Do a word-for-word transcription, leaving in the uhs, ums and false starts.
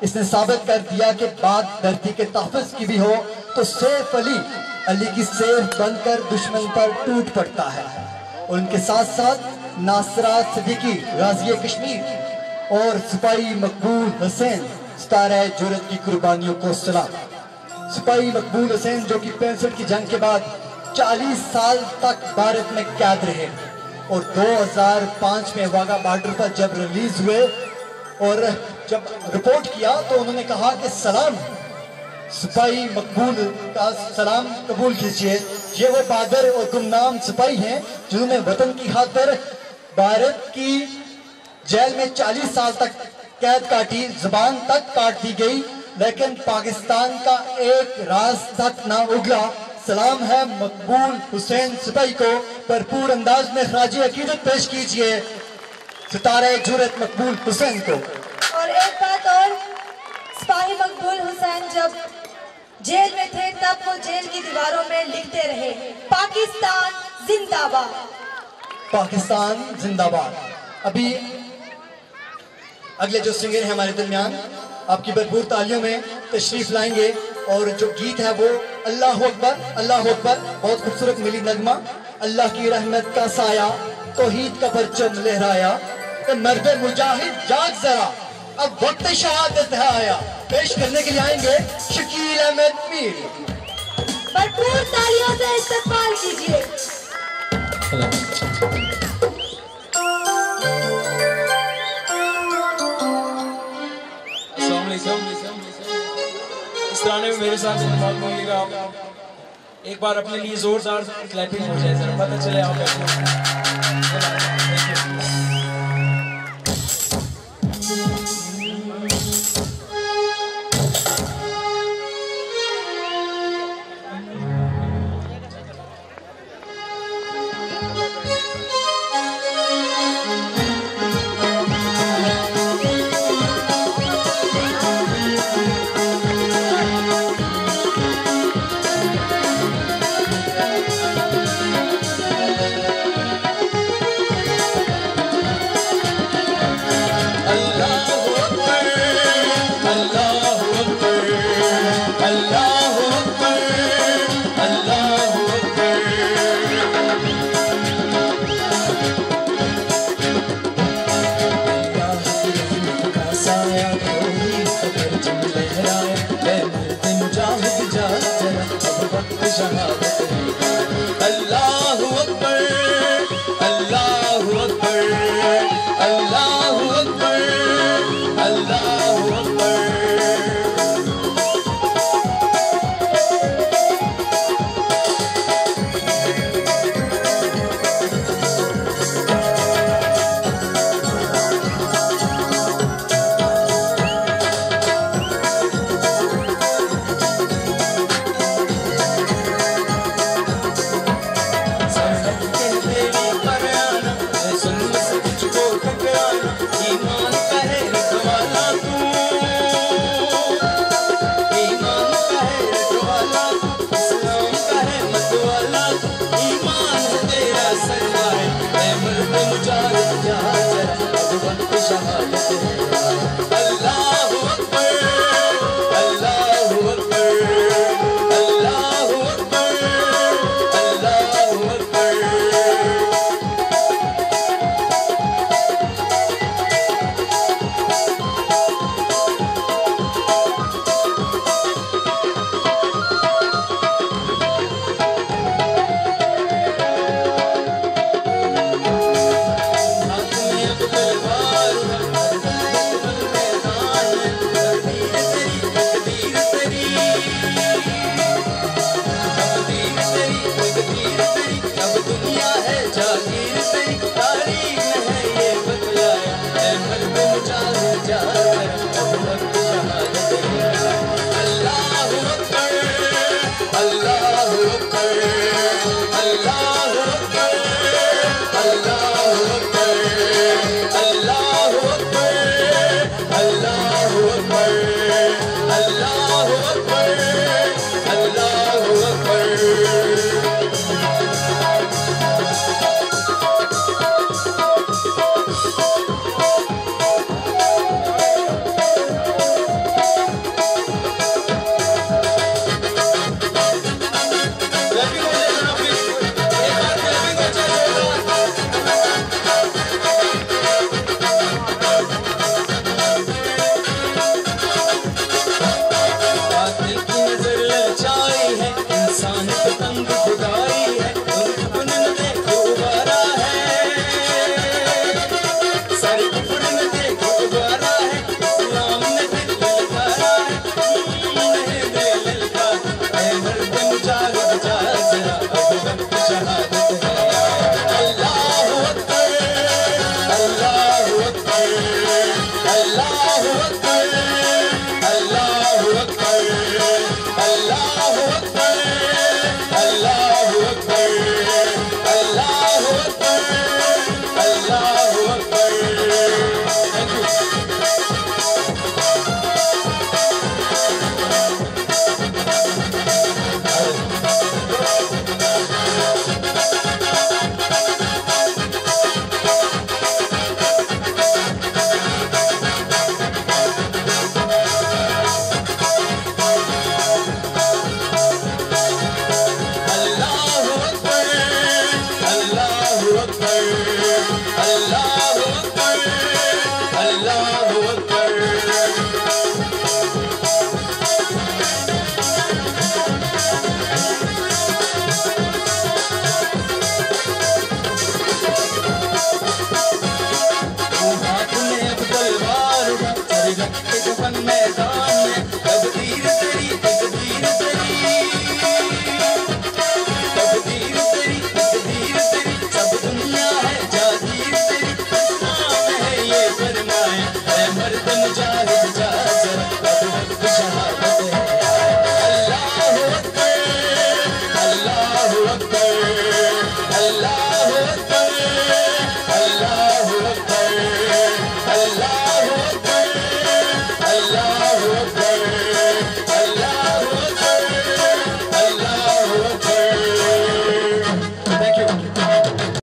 इसने साबित कर दिया कि बात धरती के तहफ़्फ़ुज़ की भी हो तो सैफ अली अली की सैफ बनकर दुश्मन पर टूट पड़ता है। उनके साथ साथ नासरा सिद्दीकी गाज़ी कश्मीर और सिपाही मकबूल हुसैन सितारे जुर्रत की कुर्बानियों को सलाम। सिपाही मकबूल हुसैन जो कि पैंसठ की जंग के बाद चालीस साल तक भारत में कैद रहे और दो हज़ार पाँच में वाघा बॉर्डर पर जब रिलीज हुए और जब रिपोर्ट किया तो उन्होंने कहा कि सलाम, सिपाही मकबूल का सलाम कबूल कीजिए। ये वो बहादुर और गुमनाम सिपाही हैं जिन्होंने वतन की खातिर भारत की जेल में चालीस साल तक कैद काटी, जुबान तक काट दी गई, लेकिन पाकिस्तान का एक राज तक ना उगला। सलाम है मकबूल हुसैन सिपाही को। भरपूर अंदाज में खराजी अकीदत पेश कीजिए सितारे जुर्रत मकबूल हुसैन को। और एक बात और, सिपाही मकबूल हुसैन जब जेल में थे तब वो जेल की दीवारों में लिखते रहे, पाकिस्तान जिंदाबाद, पाकिस्तान जिंदाबाद। अभी अगले जो सिंगर है हमारे दरमियान आपकी भरपूर तालियों में तशरीफ लाएंगे और जो गीत है वो अल्लाह अकबर, अल्लाह अकबर। बहुत खूबसूरत मिली नगमा। अल्लाह की रहमत का साया, तौहीद का परचम लहराया, मर्द मुजाहिद जाग जरा, अब वक्त शहादत है आया। पेश करने के लिए आएंगे शकील अहमद मीर। भरपूर तालियों से इस्तकबाल कीजिए। इस गाने में मेरे साथ इस्तेमाल करिएगा आप। एक बार अपने लिए जोरदार क्लैपिंग हो जाए, जरा पता चले आप कैसे। अल्लाहु अकबर, अल्लाहु अकबर। पर